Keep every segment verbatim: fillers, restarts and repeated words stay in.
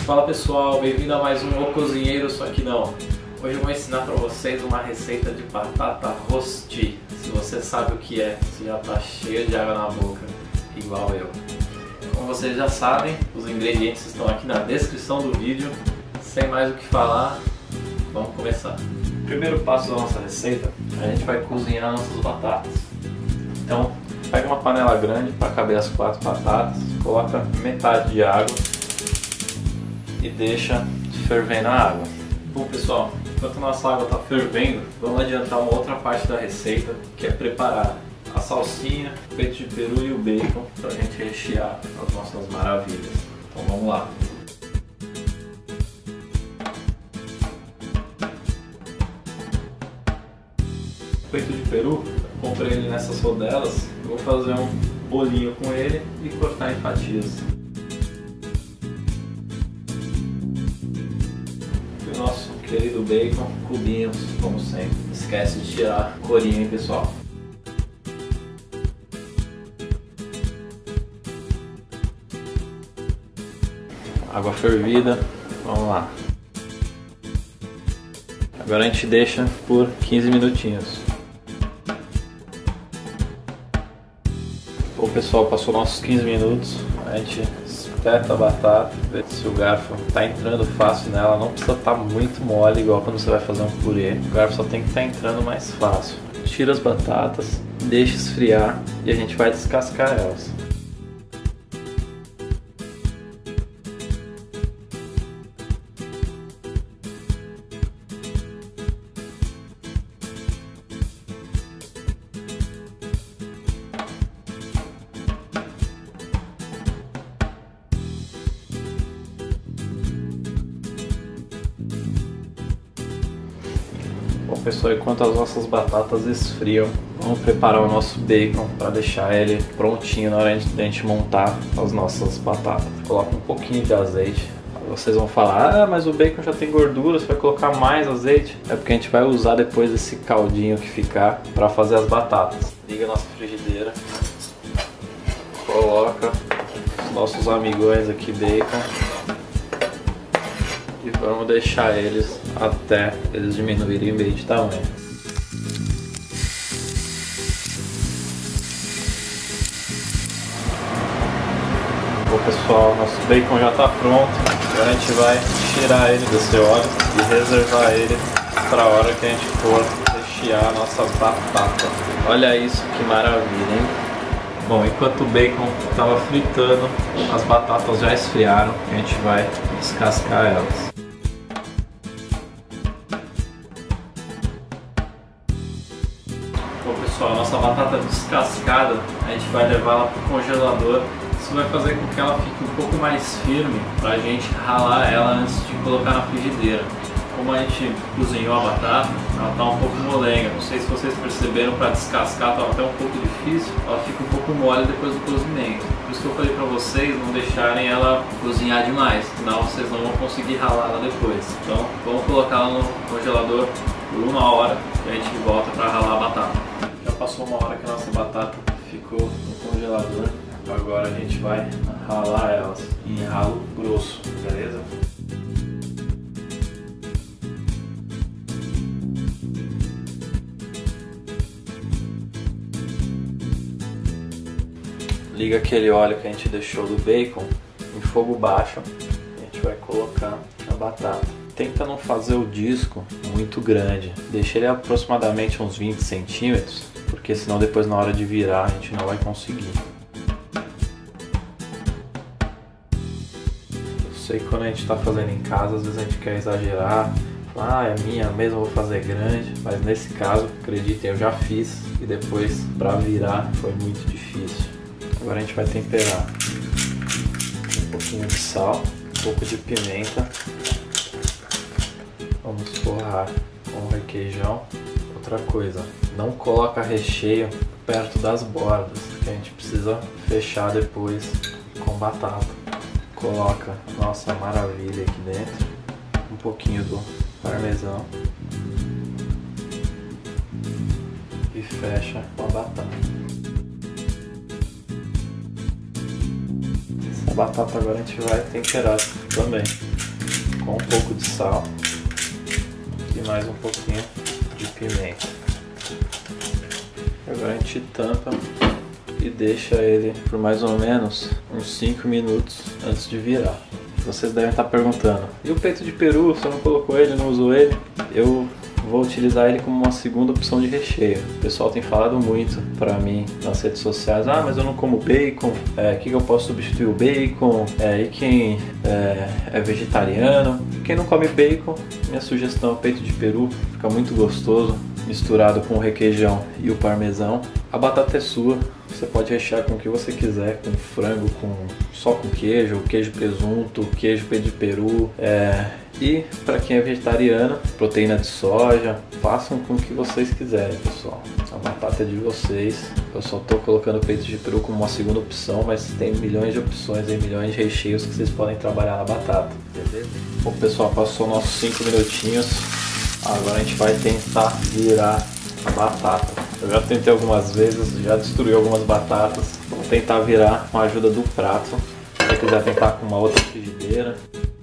Fala pessoal, bem-vindo a mais um O Cozinheiro, só que não. Hoje eu vou ensinar para vocês uma receita de batata rosti. Se você sabe o que é, você já tá cheio de água na boca, igual eu. Como vocês já sabem, os ingredientes estão aqui na descrição do vídeo. Sem mais o que falar, vamos começar. Primeiro passo da nossa receita, a gente vai cozinhar nossas batatas. Então, pega uma panela grande para caber as quatro batatas, coloca metade de água e deixa ferver na água. Bom pessoal, enquanto nossa água está fervendo, vamos adiantar uma outra parte da receita, que é preparar a salsinha, o peito de peru e o bacon para a gente rechear as nossas maravilhas. Então vamos lá. O peito de peru, eu comprei ele nessas rodelas, eu vou fazer um bolinho com ele e cortar em fatias. O nosso querido bacon, cubinhos, como sempre. Não esquece de tirar a corinha, hein, pessoal. Água fervida, vamos lá. Agora a gente deixa por quinze minutinhos. Bom pessoal, passou nossos quinze minutos, a gente espeta a batata, vê se o garfo está entrando fácil nela, não precisa estar muito mole igual quando você vai fazer um purê, o garfo só tem que estar entrando mais fácil. Tira as batatas, deixa esfriar e a gente vai descascar elas. Bom pessoal, enquanto as nossas batatas esfriam, vamos preparar o nosso bacon para deixar ele prontinho na hora de a gente montar as nossas batatas. Coloca um pouquinho de azeite. Vocês vão falar, ah, mas o bacon já tem gordura, você vai colocar mais azeite? É porque a gente vai usar depois esse caldinho que ficar para fazer as batatas. Liga a nossa frigideira, coloca os nossos amigões aqui, bacon. E vamos deixar eles até eles diminuírem bem de tamanho. Bom pessoal, nosso bacon já está pronto. Agora a gente vai tirar ele desse óleo e reservar ele para a hora que a gente for rechear a nossa batata. Olha isso, que maravilha, hein? Bom, enquanto o bacon estava fritando, as batatas já esfriaram e a gente vai descascar elas. Bom pessoal, a nossa batata descascada, a gente vai levá-la para o congelador. Isso vai fazer com que ela fique um pouco mais firme para a gente ralar ela antes de colocar na frigideira. Como a gente cozinhou a batata, ela está um pouco molenga. Não sei se vocês perceberam, para descascar estava até um pouco difícil. Ela fica um pouco mole depois do cozimento. Por isso que eu falei para vocês não deixarem ela cozinhar demais, senão vocês não vão conseguir ralar ela depois. Então vamos colocar ela no congelador por uma hora e a gente volta para ralar a batata. Já passou uma hora que a nossa batata ficou no congelador. Agora a gente vai ralar elas em ralo grosso, beleza? Liga aquele óleo que a gente deixou do bacon em fogo baixo e a gente vai colocar a batata. Tenta não fazer o disco muito grande, deixa ele aproximadamente uns vinte centímetros, porque senão depois na hora de virar a gente não vai conseguir. Eu sei que quando a gente está fazendo em casa, às vezes a gente quer exagerar, ah, é minha mesmo, vou fazer grande, mas nesse caso, acreditem, eu já fiz e depois para virar foi muito difícil. Agora a gente vai temperar um pouquinho de sal, um pouco de pimenta. Vamos forrar com requeijão. Outra coisa, não coloca recheio perto das bordas, que a gente precisa fechar depois com batata. Coloca nossa maravilha aqui dentro, um pouquinho do parmesão e fecha com a batata. A batata agora a gente vai temperar também. com um pouco de sal e mais um pouquinho de pimenta. Agora a gente tampa e deixa ele por mais ou menos uns cinco minutos antes de virar. Vocês devem estar perguntando, e o peito de peru, você não colocou ele, não usou ele? Eu vou utilizar ele como uma segunda opção de recheio. O pessoal tem falado muito pra mim nas redes sociais, ah, mas eu não como bacon, é, que, que eu posso substituir o bacon? É, e quem é, é vegetariano? Quem não come bacon, minha sugestão é o peito de peru, fica muito gostoso, misturado com o requeijão e o parmesão. A batata é sua, você pode rechear com o que você quiser, com frango, com, só com queijo, queijo presunto, queijo peito de peru. É, e para quem é vegetariano, proteína de soja, façam com o que vocês quiserem, pessoal. A batata é de vocês. Eu só estou colocando peito de peru como uma segunda opção, mas tem milhões de opções e milhões de recheios que vocês podem trabalhar na batata. Beleza? Bom, pessoal, passou nossos cinco minutinhos. Agora a gente vai tentar virar a batata. Eu já tentei algumas vezes, já destruí algumas batatas. Vou tentar virar com a ajuda do prato. Se você quiser tentar com uma outra frigideira.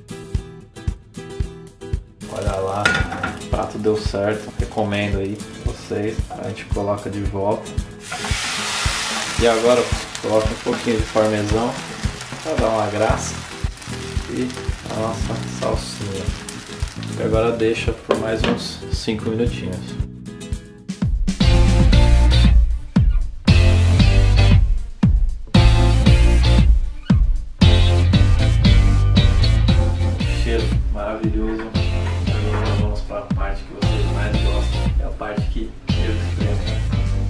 Olha lá, o prato deu certo. Recomendo aí pra vocês. A gente coloca de volta. E agora coloca um pouquinho de parmesão para dar uma graça. E a nossa salsinha. E agora deixa por mais uns cinco minutinhos. Cheiro maravilhoso. Agora vamos para a parte que vocês mais gostam, é a parte que eu experimento.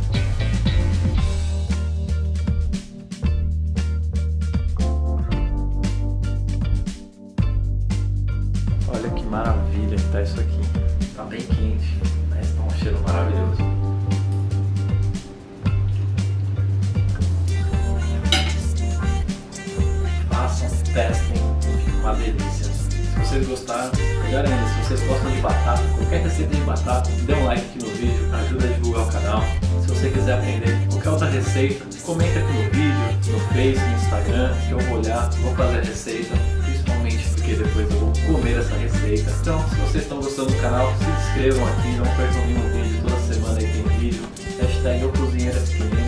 Olha que maravilha que tá isso aqui. Tá bem quente, mas tá um cheiro maravilhoso. Façam, testem, uma delícia. Se vocês gostaram, melhor ainda, se vocês gostam de batata, qualquer receita de batata, dê um like aqui no vídeo, ajuda a divulgar o canal. Se você quiser aprender qualquer outra receita, comenta aqui no vídeo, no Face, no Instagram, que eu vou olhar, vou fazer a receita, principalmente porque depois eu vou comer essa receita. Então, se vocês estão gostando do canal, se inscrevam aqui, não percam nenhum vídeo, toda semana aí tem vídeo. Hashtag eu cozinheiro